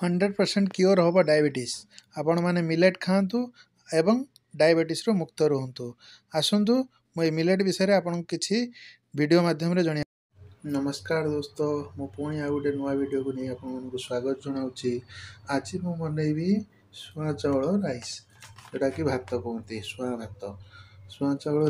100% cure हम diabetes. आपण मैंने मिलेट खातु एवं डायबिटीज मुक्त रुहतु। आसतु मुझे मिलेट विषय आपन किसी वीडियो माध्यम जन। नमस्कार दोस्तों, मु पुणी आ गोटे नुआ वीडियो को नहीं आपको स्वागत जनाऊँगी। आज मु बनैबी सुआ चाउल राइस, जोटा कि भात कहते सुआ भात। सुआ चाउल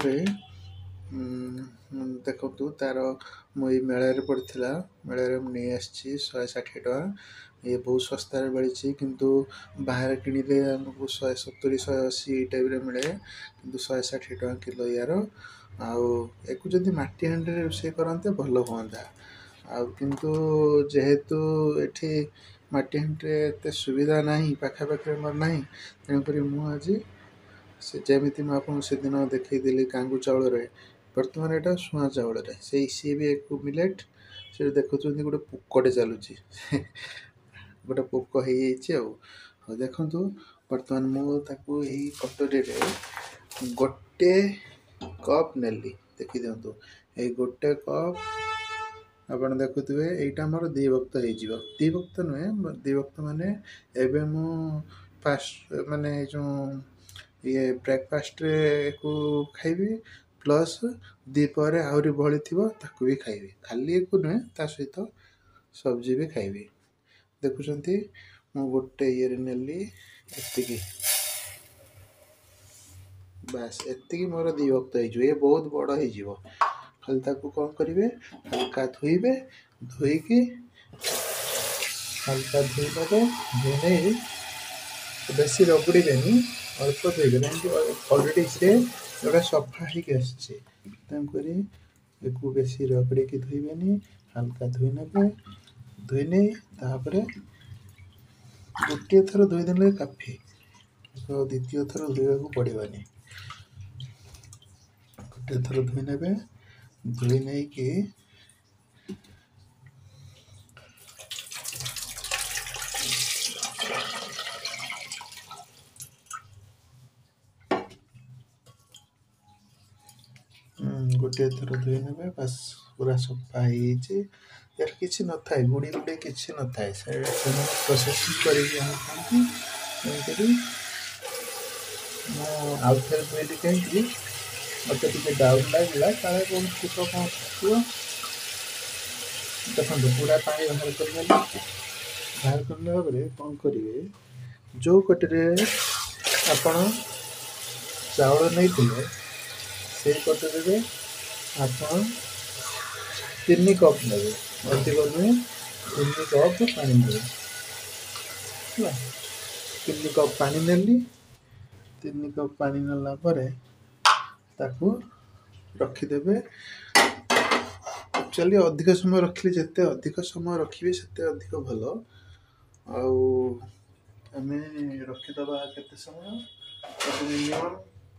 देखु तार मुझे मेल पड़ा मेल नहीं आसी 160 टका। ये बहुत सस्तार मिली किंतु बाहर किणिले आमको 170 180 टाइप मिले, कि 160 टका किलो यार। आउ जदि माटी हांडी रोषे करते भल हाँ। किंतु जेहेतु एठी माटी हांडी एत सुविधा नहीं, पाखापाखि मोर ना, तेणुक मुझे से जमी मुझे से दिन देखी कांगू चाउल बर्तमान यहाँ सुआ चाउल से सी भी एक मिलेट। से देखुं गोटे पोकटे चलुची गोटे पोक हो देखु। बर्तमान मुझे कटोरी गोटे कप नेली, देखी दिंतु ये गोटे कप आप देखुए। यहाँ मोर दिवक्त हो दिवक्त नुहे, दिवक्त माने एवं मु फास्ट माने जो ये ब्रेकफास्ट को खाइबी प्लस दीपर आहरी बड़ी थी भी खाइबी। खाली को नुहे ता सहित सब्जी भी खाइबी। देखुंत मु गोटे ये नेली एति बास एति मोर दिवक्त हो बहुत बड़ हो। खाली ताकू कौन करेंगे, हल्का धोइबे, धोईकी हल्का धोई देवे, धोई बेसी रगड़े अल्प धोइबे अलरेडी से जोड़ा सफा हो बेसी रगड़े की धोइबे, हल्का धोई ने धोई नहीं तापर गोटे थर धोईदे काफी, तो द्वितीय थर धोवा को पड़ानी। गोटे थर धोई ने धोई नहीं कि गोटे थर धोई ने बस पूरा सफा यार किसी न था गुड़ी गुड़ी किसी न था प्रोसेसिंग करी आउ थे धोली कहीं मत डाउट लगे काले कौन छूट कौन छुआ। देखो पूरा पानी बाहर करने कौन करेंगे, जो कटरे आपण चाउल नहीं थे से कटरे आप 3 कप ने अधिक नुहे 3 कप पानी ने 3 कप पानी नेली। 3 कप पानी नेला परे ताकू रखीदे। एक्चुअली अधिक समय रखिले जिते अधिक समय रखिए सेते अधिक भल। आम रखीदबा केते समय मिनिमम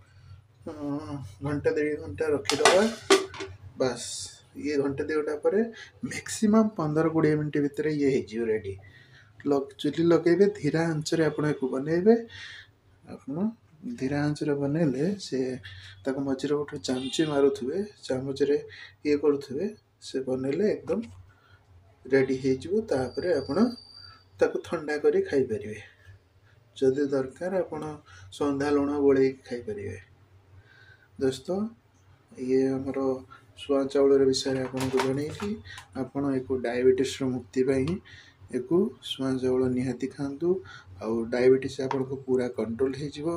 घंटे 1.5 घंटा रखीदबा। बस ये घंटे 2 घंटा पर मैक्सिमम 15-20 मिनट भितर ये हो रेडी। चुली लगे धीरा आंचरे आपको बनइबे। आप धीरा आंचरे बनइले से मझे गोटे चामची मारुवे, चामच ये करुवे से बनइले एकदम रेडी होपर आप ठंडा कर खाईपर। जदि दरकार आप संध्या लुण गोल खाईपर। दोस्तों ये आमर सुआ चाउल विषय आपको जनईली। आपण एक डायबिटीज मुक्ति एक सुआ चाउल निहाती खातु। डायबिटीज आपको पूरा कंट्रोल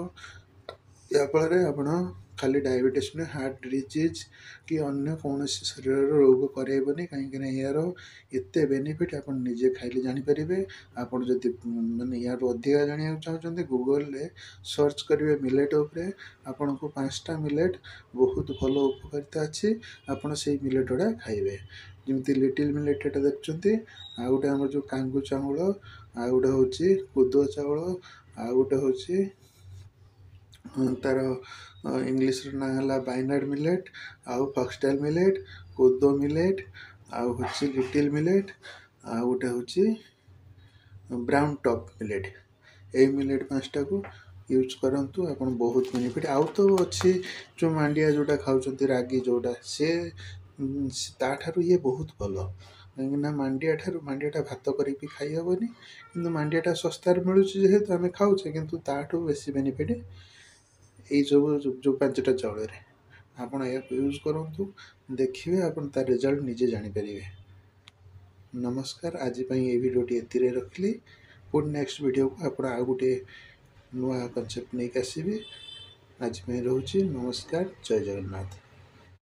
होफल आप खाली डायबिटीज नुहे हार्ट डिजीज कि अन्य कौन शरीर रोग कराइबनी। कहीं यार एत बेनिफिट आप निजे खाइले जानीपर। आपड़ जदि मैंने यार अधिका जाना चाहते गूगल सर्च करेंगे मिलेट उपरे, आपन को 5टा मिलेट बहुत भल उपकारिता अच्छी। आपड़ से मिलेट गुड़ा खाइबे जमी लिटिल मिलेट एटा देखते। आ गोटे आम जो कांगू चाउल, आ गोटे हूँ कुदो चाउल, आ गोटे हूँ तार इंग्लीश ना है बाइनाड मिलेट, आउ फॉक्सटेल मिलेट, कोदो मिलेट, आउ हूँ लिटिल मिलेट, आ गोटे हूँ ब्राउन टॉप मिलेट। ये मिलेट 5टा को यूज करंतु आप बहुत बेनिफिट। आउ तो अच्छी जो मांडिया जोटा खाऊँ रागी जोटा से ताठारू ये बहुत भल। କାହିଁକିନା ମାଣ୍ଡିଆଟା ଭାତ କରିକି ବି ଖାଇ ହେବନି, କିନ୍ତୁ ମାଣ୍ଡିଆଟା ଶସ୍ତାରେ ମିଳୁଛି ଯେହେତୁ ଆମେ ଖାଉଛେ, କିନ୍ତୁ ତାଠୁ ବେଶୀ ବେନିଫିଟ୍ ଏଇସବୁ ଯେଉଁ 5ଟା ଚାଉଳରେ। ଆପଣ ଏହାକୁ ୟୁଜ୍ କରନ୍ତୁ, ଦେଖିବେ ଆପଣ ତା ରେଜଲ୍ଟ ନିଜେ ଜାଣିପାରିବେ। ନମସ୍କାର, ଆଜି ପାଇଁ ଏଇ ଭିଡ଼ିଓଟି ଏତିରେ ରଖିଲି। ପୁଣି ନେକ୍ସଟ ଭିଡ଼ିଓକୁ ଆପଣ ଆଉ ଗୋଟେ ନୂଆ କନସେପ୍ଟ ନେଇକି ଆସିବେ। ଆଜି ପାଇଁ ରହୁଛି, ନମସ୍କାର, ଜୟ ଜଗନ୍ନାଥ।